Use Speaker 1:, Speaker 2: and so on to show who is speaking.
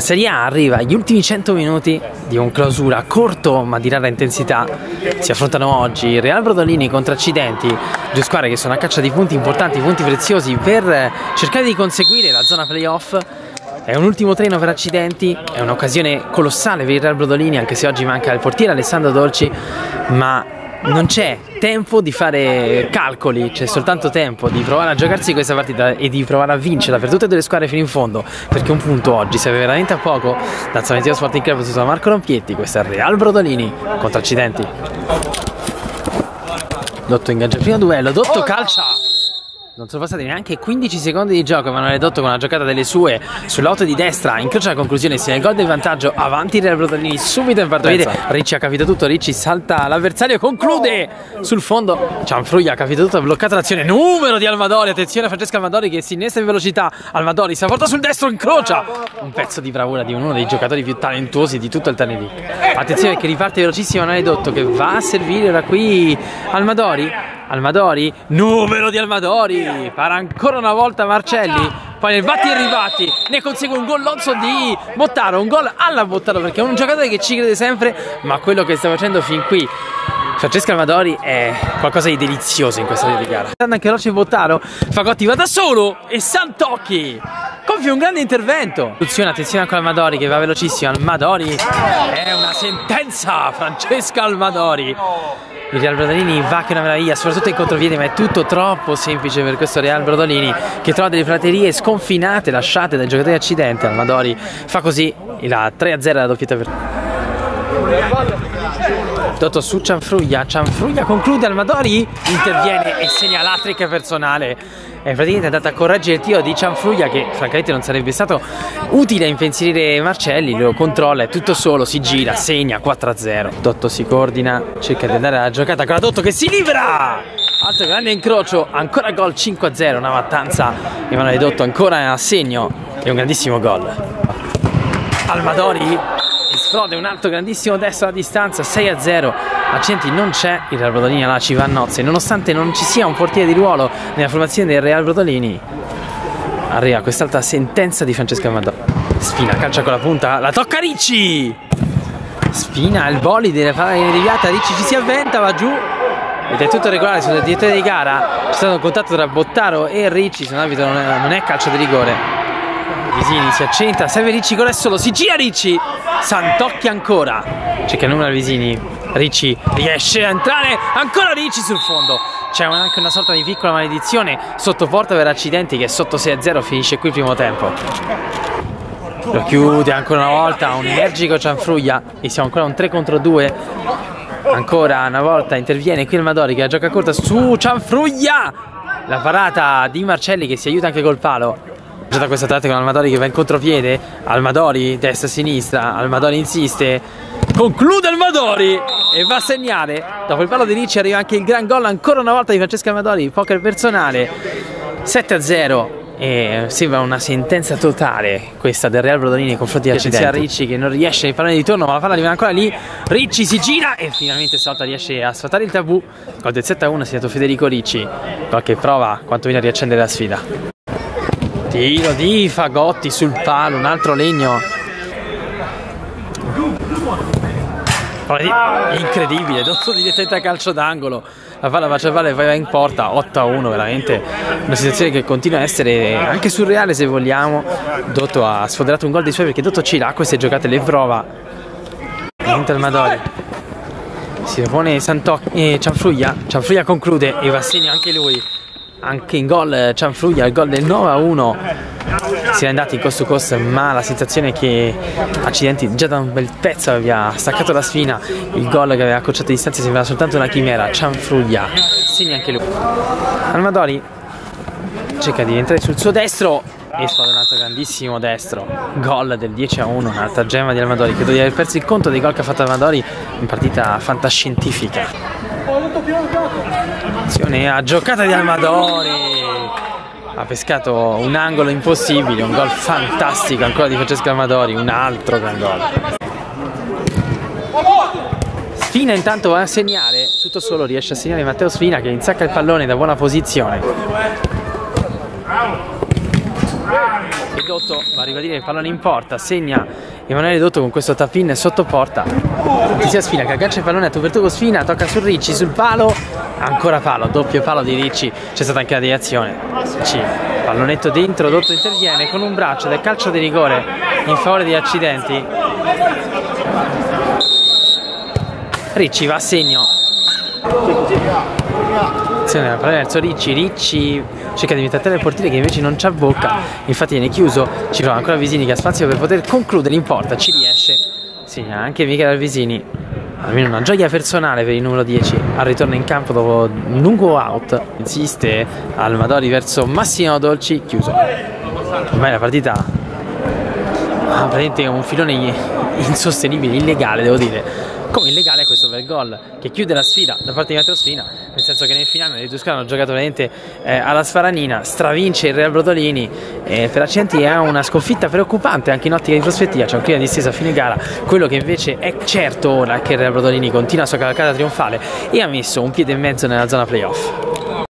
Speaker 1: Serie A arriva agli ultimi 100 minuti di un clausura corto ma di rara intensità. Si affrontano oggi il Real Brodolini contro Accidenti, due squadre che sono a caccia di punti importanti, punti preziosi per cercare di conseguire la zona playoff. È un ultimo treno per Accidenti, è un'occasione colossale per il Real Brodolini, anche se oggi manca il portiere Alessandro Dolci, ma non c'è tempo di fare calcoli, c'è soltanto tempo di provare a giocarsi questa partita e di provare a vincerla per tutte e due le squadre fino in fondo, perché un punto oggi serve veramente a poco. Dal Salentino Sporting Club su Marco Rompietti, questo è il Real Brodolini contro Accidenti. Dotto ingaggia il primo duello, Dotto calcia! Non sono passati neanche 15 secondi di gioco, Emanuele Dotto con una giocata delle sue sull'auto di destra, incrocia la conclusione, sia il gol del vantaggio, avanti il Real Brodolini subito in partenza. Ricci ha capito tutto, Ricci salta l'avversario, conclude sul fondo, Cianfruglia ha capito tutto, ha bloccato l'azione, numero di Almadori, attenzione a Francesco Almadori che si innesta in velocità, Almadori si porta sul destro, incrocia, un pezzo di bravura di uno dei giocatori più talentuosi di tutto il Tanedi. Attenzione che riparte velocissimo Emanuele Dotto che va a servire da qui Almadori, numero di Almadori, farà ancora una volta Marcelli, poi nel batti e ribatti ne consegue un gollozzo di Bottaro, un gol alla Bottaro perché è un giocatore che ci crede sempre, ma quello che sta facendo fin qui Francesco Almadori è qualcosa di delizioso in questa di gara. Anche veloce Bottaro, Fagotti va da solo e Santocchi compie un grande intervento. Attenzione anche Almadori che va velocissimo, Almadori è una sentenza, Francesco Almadori. Il Real Brodolini va che è una meraviglia, soprattutto in contropiede, ma è tutto troppo semplice per questo Real Brodolini che trova delle praterie sconfinate lasciate dai giocatori Accidenti. Almadori fa così la 3-0 la doppietta per Dotto su Cianfruglia conclude, Almadori interviene e segna l'hat-trick personale. È praticamente andata a correggere il tiro di Cianfruglia che francamente non sarebbe stato utile a impensierire Marcelli, lo controlla, è tutto solo, si gira, segna 4-0. Dotto si coordina, cerca di andare alla giocata con la Dotto che si libera! Altro grande incrocio, ancora gol 5-0, una mattanza, Emanuele Dotto ancora a segno e un grandissimo gol. Almadori esplode un altro grandissimo destro a distanza, 6-0. Accidenti non c'è, il Real Brodolini là ci va a nozze, nonostante non ci sia un portiere di ruolo nella formazione del Real Brodolini. Arriva quest'altra sentenza di Francesco Almadori. Spina calcia con la punta, la tocca Ricci! Spina, il bolide, la palla deviata, Ricci ci si avventa, va giù ed è tutto regolare sul direttore di gara. C'è stato un contatto tra Bottaro e Ricci, se non arbitro non è calcio di rigore. Visini si accentra, serve Ricci con solo, si gira Ricci, Santocchi ancora, cerca il numero Visini, Ricci riesce a entrare, ancora Ricci sul fondo, c'è anche una sorta di piccola maledizione sotto porta per Accidenti che è sotto 6-0, finisce qui il primo tempo. Lo chiude ancora una volta, un energico Cianfruglia e siamo ancora un 3 contro 2, ancora una volta interviene qui Almadori che la gioca corta su Cianfruglia, la parata di Marcelli che si aiuta anche col palo. Da questa tratta con Almadori che va in contropiede, Almadori destra-sinistra, Almadori insiste, conclude Almadori e va a segnare. Dopo il palo di Ricci arriva anche il gran gol ancora una volta di Francesco Almadori, poker personale, 7-0 e sembra una sentenza totale questa del Real Brodolini nei confronti di Accidenti. Ricci che non riesce a fare di ritorno ma la palla rimane ancora lì, Ricci si gira e finalmente stavolta riesce a sfatare il tabù. Gol del 7-1 è stato Federico Ricci, gol che prova quantomeno a riaccendere la sfida. Tiro di Fagotti sul palo, un altro legno. Incredibile, Dotto direttamente a calcio d'angolo. La palla bacia il palo e va in porta, 8-1, veramente una situazione che continua a essere anche surreale se vogliamo. Dotto ha sfoderato un gol dei suoi perché Dotto ce l'ha, queste giocate le prova. Niente Almadori. Si propone Cianfruglia conclude e va a segno anche lui. Anche in gol Cianfruglia, il gol del 9-1, si è andati in cost to cost, ma la sensazione è che Accidenti già da un bel pezzo aveva staccato la spina, il gol che aveva accorciato le distanze sembrava soltanto una chimera. Cianfruglia segna anche lui. Almadori cerca di entrare sul suo destro e fa un altro grandissimo destro, gol del 10-1, un'altra gemma di Almadori. Credo di aver perso il conto dei gol che ha fatto Almadori in partita fantascientifica. Attenzione a giocata di Almadori, ha pescato un angolo impossibile, un gol fantastico ancora di Francesco Almadori, un altro gran gol. Sfina intanto va a segnare, tutto solo riesce a segnare Matteo Sfina che insacca il pallone da buona posizione. Il Dotto va a ribadire il pallone in porta, segna Emanuele Dotto con questo tap-in sotto porta. Sia Sfina che aggancia il pallone a tu per tu con Sfina, tocca su Ricci, sul palo, ancora palo, doppio palo di Ricci, c'è stata anche la deviazione. Ricci, pallonetto dentro, Dotto interviene con un braccio del calcio di rigore in favore di Accidenti. Ricci va a segno. Verso Ricci cerca di mettere il portiere che invece non c'ha bocca, infatti viene chiuso, ci prova ancora Visini che ha spazio per poter concludere in porta, ci riesce, segna anche Michele Alvisini, almeno una gioia personale per il numero 10 al ritorno in campo dopo un lungo out. Insiste Almadori verso Massimo Dolci, chiuso. Ormai la partita praticamente è un filone insostenibile, illegale devo dire. Come illegale è questo bel gol che chiude la sfida da parte di Matteo Sfina, nel senso che nel finale le due squadre hanno giocato veramente alla sfaranina, stravince il Real Brodolini e per Accidenti è una sconfitta preoccupante anche in ottica di prospettiva, c'è un clima di distesa a fine gara. Quello che invece è certo ora è che il Real Brodolini continua la sua cavalcata trionfale e ha messo un piede e mezzo nella zona playoff.